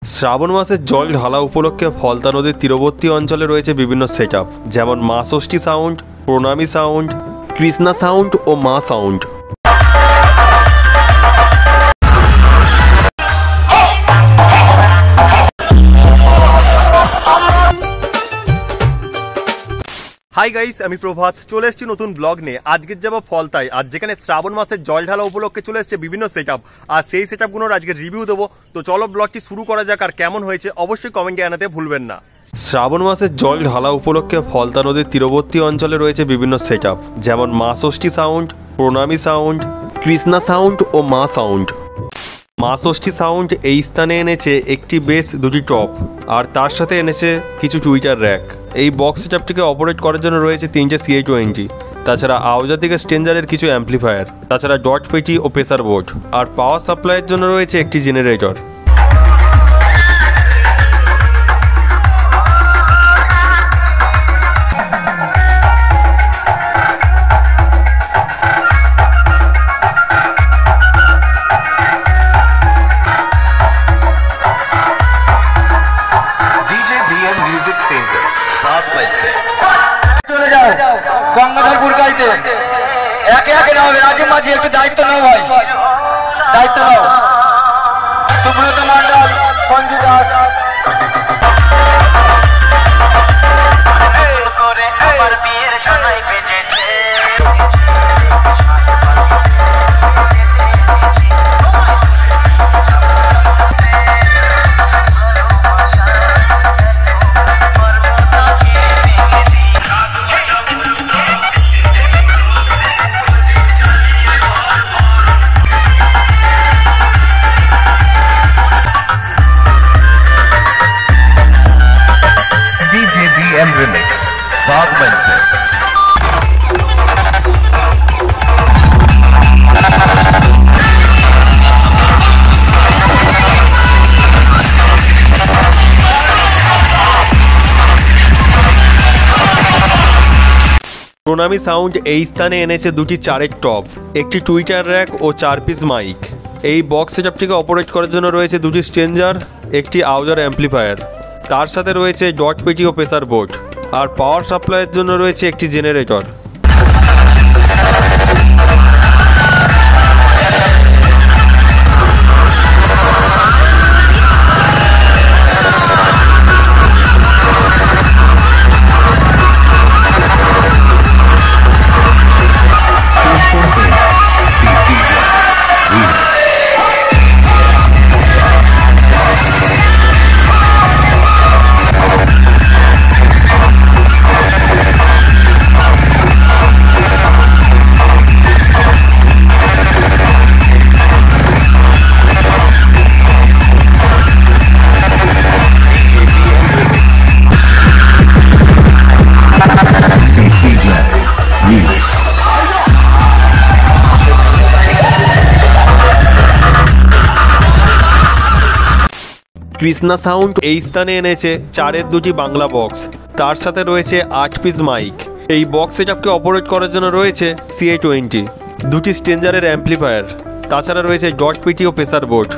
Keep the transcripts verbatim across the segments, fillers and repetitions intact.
শ্রাবণ মাসের জল ঢালা উপলক্ষে ফলতা নদীর তীরবর্তী অঞ্চলে রয়েছে বিভিন্ন সেটআপ, যেমন Maa Shashthi sound, Pranami sound, Krishna sound ও মা সাউন্ড। হাই গাইস, আমি প্রভাত চলে এসেছি নতুন ব্লগ নিয়ে। আজকের যাবো ফলতায়, আর যেখানে শ্রাবণ মাসের জল ঢালা উপলক্ষে চলে এসেছে বিভিন্ন সেটআপ, আর সেই সেটআপগুলোর আজকে রিভিউ দেবো। তো চলো ব্লগটি শুরু করা যাক, আর কেমন হয়েছে অবশ্যই কমেন্টে জানাতে ভুলবেন না। শ্রাবণ মাসের জল ঢালা উপলক্ষে ফলতা নদীর তীরবর্তী অঞ্চলে রয়েছে বিভিন্ন সেটআপ, যেমন Maa Shashthi sound, Pranami sound, Krishna sound ও মা সাউন্ড। মা ষষ্ঠী সাউন্ড এই স্থানে এনেছে একটি বেস, দুটি টপ, আর তার সাথে এনেছে কিছু টুইটার র্যাক। এই বক্স সেটআপটিকে অপারেট করার জন্য রয়েছে তিনটে সিএ টোয়েন্টি, তাছাড়া আওজার দিকে স্ট্রেঞ্জারের কিছু অ্যাম্পলিফায়ার, তাছাড়া ডট পেটি ও প্রেসার বোর্ড, আর পাওয়ার সাপ্লাইয়ের জন্য রয়েছে একটি জেনারেটর। গঙ্গাধরপুর গাইতে একে একে নাও, রাজে মাঝি একটু দায়িত্ব নাও, ভাই দায়িত্ব নাও। সুব্রত মন্ডল, সঞ্জু দাস, প্রণামী সাউন্ড এই স্থানে এনেছে দুটি চারের টপ, একটি টুইটার র্যাক ও চার পিস মাইক। এই বক্স সেটআপটিকে অপারেট করার জন্য রয়েছে দুটি স্ট্রেঞ্জার, একটি আউজার অ্যাম্পলিফায়ার, তার সাথে রয়েছে ডট পেটি ও প্রেসার বোর্ড, আর পাওয়ার সাপ্লাইয়ের জন্য রয়েছে একটি জেনারেটর। কৃষ্ণা সাউন্ড এই স্থানে এনেছে চারের দুটি বাংলা বক্স, তার সাথে রয়েছে আট পিস মাইক। এই বক্স সেটআপকে অপারেট করার জন্য রয়েছে সিএ টোয়েন্টি, দুটি স্ট্রেঞ্জারের অ্যাম্পলিফায়ার, তাছাড়া রয়েছে ডট পিটি ও প্রেসার বোর্ড।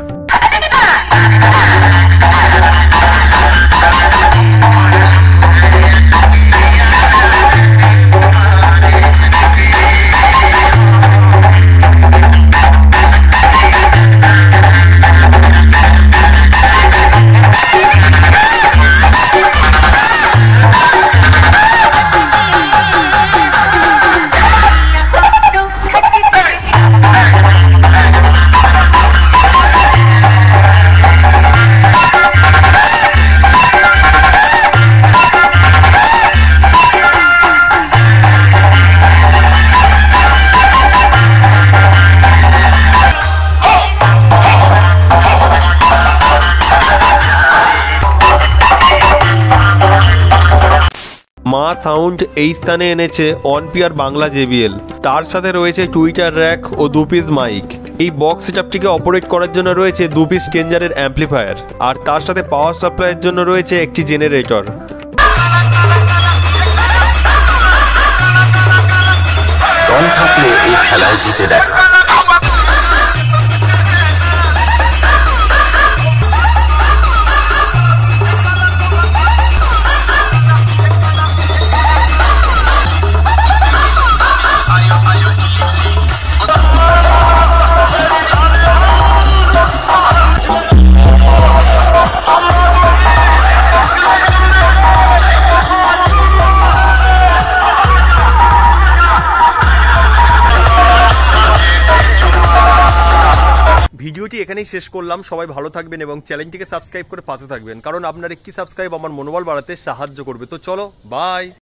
মা সাউন্ড এই স্থানে এনেছে ওয়ান পিয়ার বাংলা জেবিএল, তার সাথে রয়েছে টুইটার র্যাক ও দু পিস মাইক। এই বক্স সেটআপটিকে অপারেট করার জন্য রয়েছে দু পিস স্ট্রেঞ্জারের অ্যাম্পলিফায়ার, আর তার সাথে পাওয়ার সাপ্লাইয়ের জন্য রয়েছে একটি জেনারেটর। দল থাকলে এই খেলায় জিতে দেখা। ভিডিওটি এখানেই শেষ করলাম। সবাই ভালো থাকবেন এবং চ্যানেলটিকে সাবস্ক্রাইব করে পাশে থাকবেন, কারণ আপনার একটি সাবস্ক্রাইব আমার মনোবল বাড়াতে সাহায্য করবে। তো চলো, বাই।